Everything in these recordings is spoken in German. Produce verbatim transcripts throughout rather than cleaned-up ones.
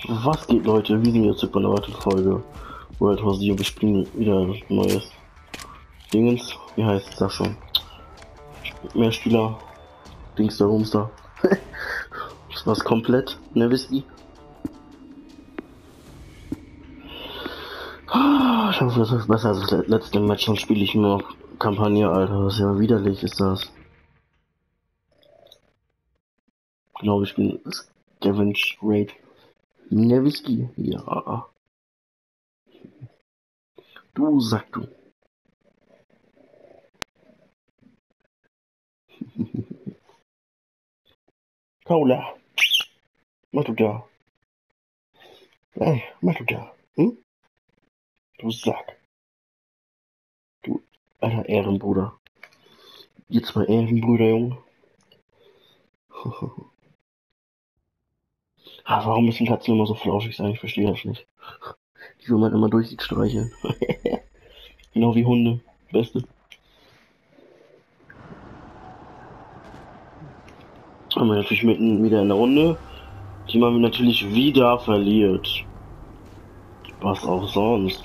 Was geht, Leute? Wir sind jetzt bei einer weiteren Folge World War Z und wir spielen wieder neues Dingens. Wie heißt das schon? Mehr Spieler. Dings da, Rums da. Das war's komplett. Ne, wisst ihr? Ich hoffe, das ist besser als das letzte Match. Dann spiele ich nur noch Kampagne, Alter. Das ist ja widerlich, ist das. Genau, ich bin Scavenge Raid. Ne, Whisky. Ja. Du sag du. Paula. Was du da? Ey, was du da? Hm? Du Sack. Du alter Ehrenbruder. Ihr zwei Ehrenbrüder, Junge. Ah, warum müssen Katzen immer so flauschig sein? Ich verstehe das nicht. Die will man immer durch die streicheln. Genau wie Hunde. Beste. Haben wir natürlich mitten wieder in der Runde, die man natürlich wieder verliert. Was auch sonst.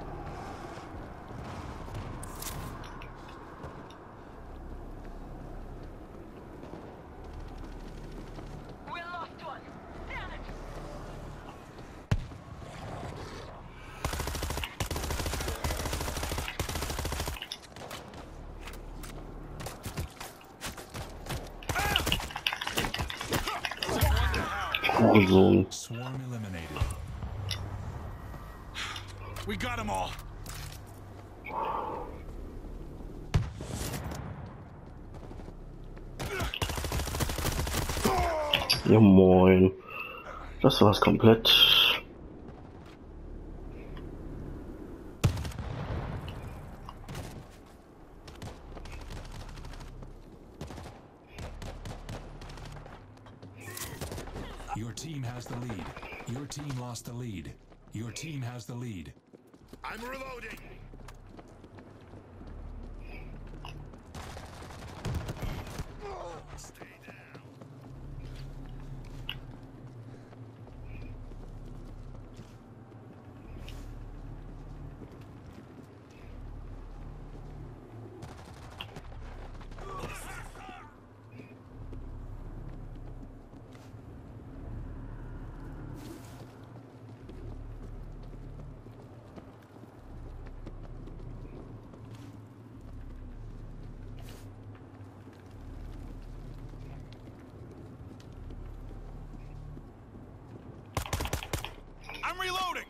So. Swarm eliminated. We got them all. Ja moin. Das war's komplett. Your team has the lead. Your team lost the lead. Your team has the lead. I'm reloading. Stay down. I'm reloading.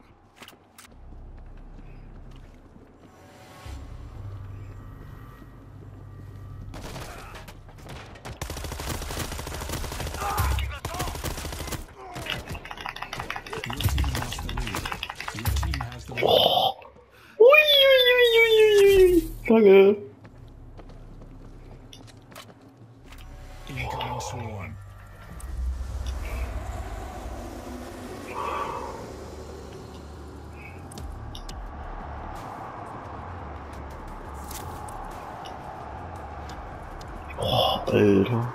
Your team lost the lead. Your team has the lead. Oh. Ui, ui, ui, ui, ui. Danke. Incoming swarm. Oh, Alter.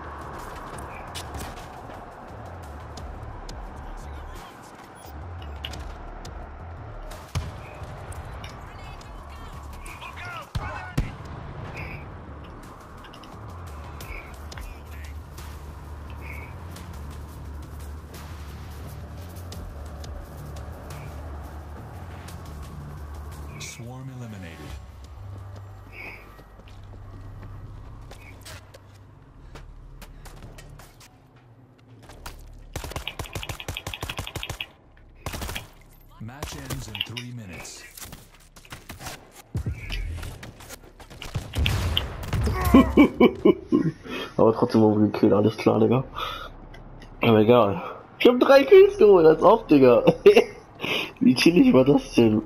Swarm eliminated. Match ends in three minutes. Aber trotzdem wurde gekillt, alles klar, Digga. Aber egal. Ich hab drei Kills geholt, als auf, Digga. Wie chillig war das denn?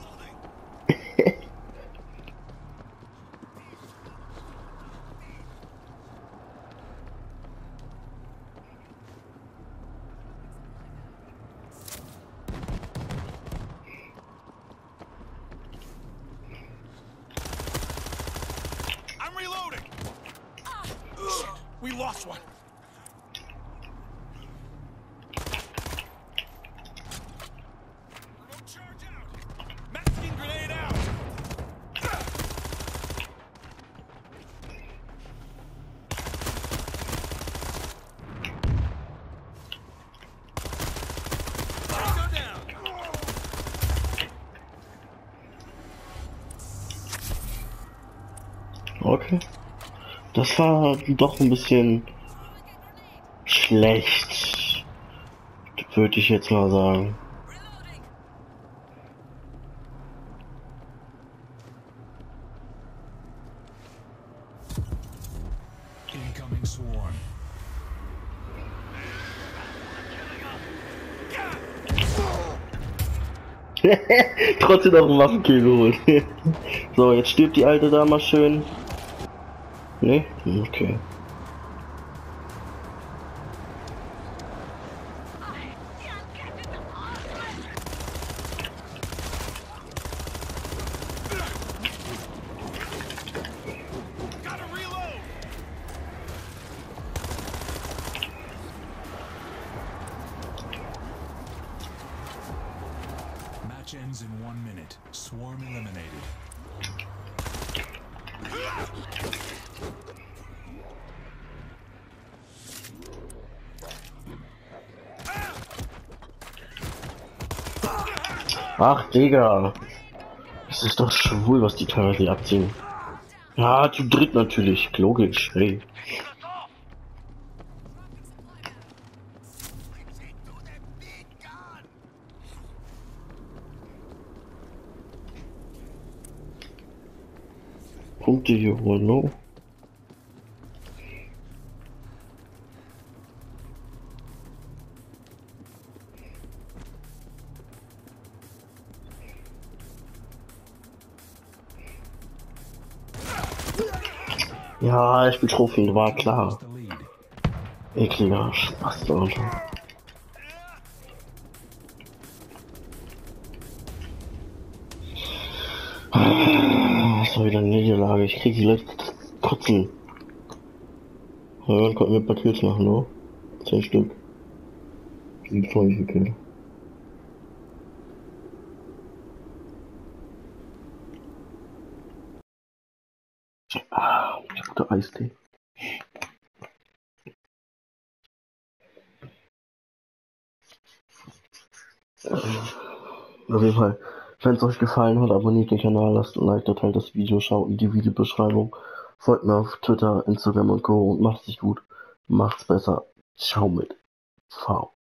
I'm reloading. We lost one. Okay. Das war doch ein bisschen schlecht, würde ich jetzt mal sagen. Incoming swarm. Trotzdem noch einen Waffenkill geholt. So, jetzt stirbt die alte da mal schön. Ne? Okay. Match ends in one minute. Swarm eliminated. Ach, Digga. Es ist doch schwul, was die teilweise abziehen. Ja, zu dritt natürlich. Logisch, hey. Punkte hier wohl, no? Ja, ich bin Trophäen, war klar. The lead. Ekliger Spaß, Alter. Das war wieder eine Niederlage. Ich krieg die Leute kotzen. Ja, dann konnten wir ein paar Kills machen, ne? Zehn Stück. Die Teufel Kill. Ah, guter Eistee. Auf jeden Fall, wenn es euch gefallen hat, abonniert den Kanal, lasst ein Like, teilt das Video, schaut in die Videobeschreibung, folgt mir auf Twitter, Instagram und Co. und macht's sich gut, macht's besser. Ciao mit V.